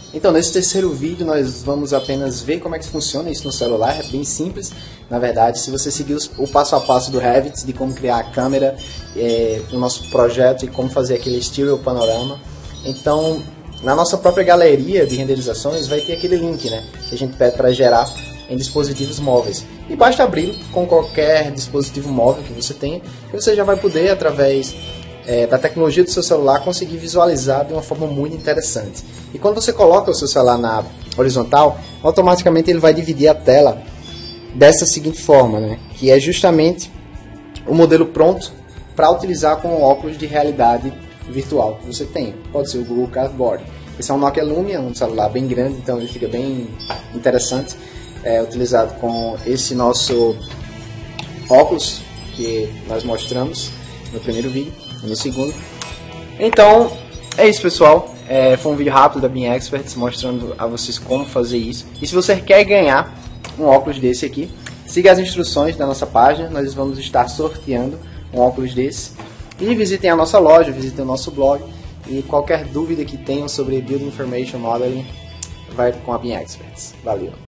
Então, nesse terceiro vídeo nós vamos apenas ver como é que funciona isso no celular. É bem simples, na verdade. Se você seguir o passo a passo do Revit, de como criar a câmera, o nosso projeto e como fazer aquele stereo panorama. Então, na nossa própria galeria de renderizações vai ter aquele link, né, que a gente pede para gerar em dispositivos móveis. E basta abri-lo com qualquer dispositivo móvel que você tenha, que você já vai poder, através da tecnologia do seu celular, conseguir visualizar de uma forma muito interessante. E quando você coloca o seu celular na horizontal, automaticamente ele vai dividir a tela dessa seguinte forma, né? Que é justamente o modelo pronto para utilizar com o óculos de realidade virtual que você tem. Pode ser o Google Cardboard. Esse é um Nokia Lumia, um celular bem grande, então ele fica bem interessante, utilizado com esse nosso óculos que nós mostramos no primeiro vídeo e no segundo. Então é isso, pessoal. Foi um vídeo rápido da Beam Experts mostrando a vocês como fazer isso. E se você quer ganhar um óculos desse aqui, siga as instruções da nossa página. Nós vamos estar sorteando um óculos desse. E visitem a nossa loja, visitem o nosso blog. E qualquer dúvida que tenham sobre Building Information Modeling, vai com a Beam Experts. Valeu!